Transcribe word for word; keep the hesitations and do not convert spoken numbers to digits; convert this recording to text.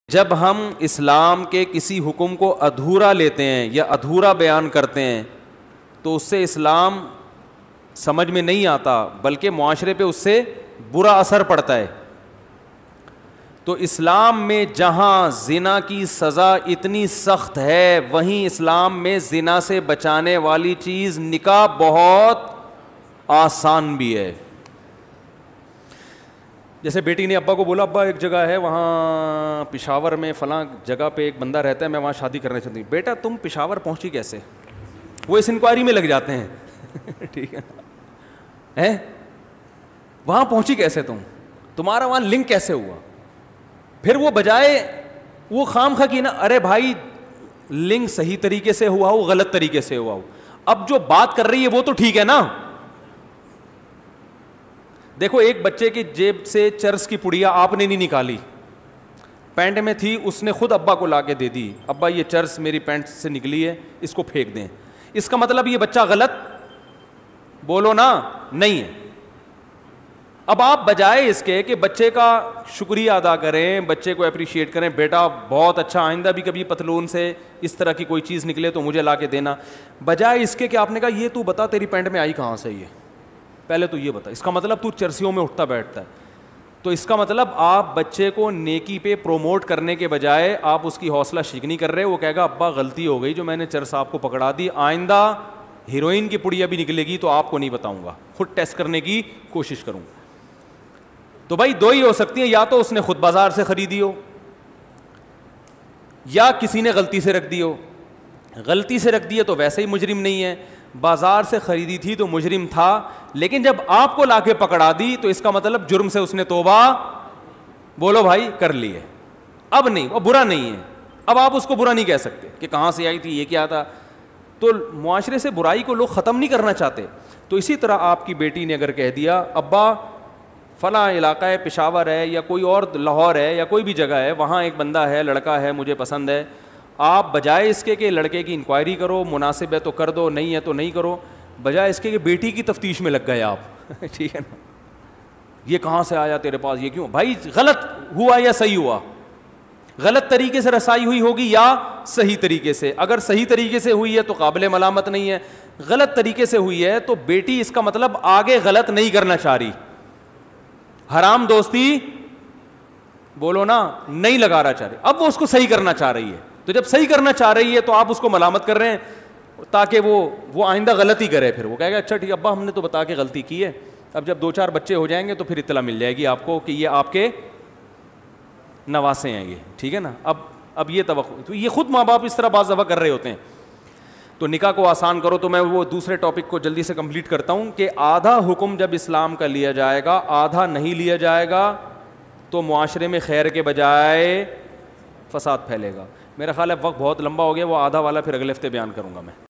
جب ہم اسلام کے کسی حکم کو ادھورا لیتے ہیں یا ادھورا بیان کرتے ہیں تو اس سے اسلام سمجھ میں نہیں آتا بلکہ معاشرے پہ اس سے برا اثر پڑتا ہے. تو اسلام میں جہاں زنا کی سزا اتنی سخت ہے وہیں اسلام میں زنا سے بچانے والی چیز نکاح بہت آسان بھی ہے. جیسے بیٹی نے ابا کو بولا ابا ایک جگہ ہے وہاں پشاور میں فلاں جگہ پہ ایک بندہ رہتا ہے میں وہاں شادی کرنا چاہتی ہوں. بیٹا تم پشاور پہنچی کیسے؟ وہ اس انکوائری میں لگ جاتے ہیں ٹھیک ہے ہیں وہاں پہنچی کیسے تم، تمہارا وہاں لنک کیسے ہوا؟ پھر وہ بجائے وہ خام خواہ کی نا ارے بھائی لنک صحیح طریقے سے ہوا ہو غلط طریقے سے ہوا ہو، اب جو بات کر رہی ہے وہ تو ٹھیک ہے نا. دیکھو ایک بچے کی جیب سے چرس کی پڑیا آپ نے نہیں نکالی، پینٹ میں تھی، اس نے خود ابا کو لا کے دے دی، ابا یہ چرس میری پینٹ سے نکلی ہے اس کو پھینک دیں. اس کا مطلب یہ بچہ غلط؟ بولو نا نہیں ہے. اب آپ بجائے اس کے کہ بچے کا شکریہ ادا کریں، بچے کو اپریشیٹ کریں، بیٹا بہت اچھا آئندہ بھی کبھی پتلون سے اس طرح کی کوئی چیز نکلے تو مجھے لا کے دینا، بجائے اس کے کہ آپ نے کہا یہ تو بتا تیری پینٹ میں آئی کہاں سے، یہ پہلے تو یہ بتا. اس کا مطلب تو چرسیوں میں اٹھتا بیٹھتا ہے. تو اس کا مطلب آپ بچے کو نیکی پہ پروموٹ کرنے کے بجائے آپ اس کی حوصلہ شکنی کر رہے. وہ کہے گا ابا غلطی ہو گئی جو میں نے چرس آپ کو پکڑا دی، آئندہ ہیروئن کی پڑیا بھی نکلے گی تو آپ کو نہیں بتاؤں گا، خود ٹیسٹ کرنے کی کوشش کروں گا. تو بھائی دو ہی ہو سکتی ہیں، یا تو اس نے خود بازار سے خریدی ہو یا کسی نے غلطی سے رکھ دی ہو. غلطی سے رکھ دی ہے تو ویسے ہی مجرم نہیں ہے، بازار سے خریدی تھی تو مجرم تھا، لیکن جب آپ کو لا کے پکڑا دی تو اس کا مطلب جرم سے اس نے توبہ بولو بھائی کر لی ہے. اب نہیں، وہ برا نہیں ہے، اب آپ اس کو برا نہیں کہہ سکتے کہ کہاں سے آئی تھی یہ کیا تھا. تو معاشرے سے برائی کو لوگ ختم نہیں کرنا چاہتے. تو اسی طرح آپ کی بیٹی نے اگر کہہ دیا ابا فلاں علاقہ ہے پشاور ہے یا کوئی اور لاہور ہے یا کوئی بھی جگہ ہے وہاں ایک بندہ ہے لڑکا ہے مجھے پسند ہے، آپ بجائے اس کے کہ لڑکے کی انکوائری کرو، مناسب ہے تو کر دو نہیں ہے تو نہیں کرو، بجائے اس کے کہ بیٹی کی تفتیش میں لگ گئے آپ ٹھیک ہے نا، یہ کہاں سے آیا تیرے پاس، یہ کیوں؟ بھائی غلط ہوا یا صحیح ہوا؟ غلط طریقے سے رسائی ہوئی ہوگی یا صحیح طریقے سے. اگر صحیح طریقے سے ہوئی ہے تو قابل ملامت نہیں ہے، غلط طریقے سے ہوئی ہے تو بیٹی اس کا مطلب آگے غلط نہیں کرنا چاہ رہی، حرام دوستی بولو نا نہیں لگانا چاہ رہی، اب وہ اس کو صحیح کرنا چاہ رہی ہے. تو جب صحیح کرنا چاہ رہی ہے تو آپ اس کو ملامت کر رہے ہیں تاکہ وہ وہ آئندہ غلطی کرے. پھر وہ کہے گا اچھا ٹھیک ابا ہم نے تو بتا کے غلطی کی ہے. اب جب دو چار بچے ہو جائیں گے تو پھر اطلاع مل جائے گی آپ کو کہ یہ آپ کے نواسے ہیں یہ، ٹھیک ہے نا. اب اب یہ توقع، تو یہ خود ماں باپ اس طرح بعض دفعہ کر رہے ہوتے ہیں. تو نکاح کو آسان کرو. تو میں وہ دوسرے ٹاپک کو جلدی سے کمپلیٹ کرتا ہوں کہ آدھا حکم جب اسلام کا لیا جائے گا آدھا نہیں لیا جائے گا تو معاشرے میں خیر کے بجائے فساد پھیلے گا. میرا خیال ہے وقت بہت لمبا ہو گیا، وہ آدھا والا پھر اگلے ہفتے بیان کروں گا میں.